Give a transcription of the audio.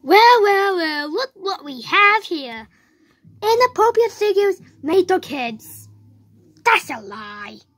Well, look what we have here. Inappropriate figures made for kids. That's a lie.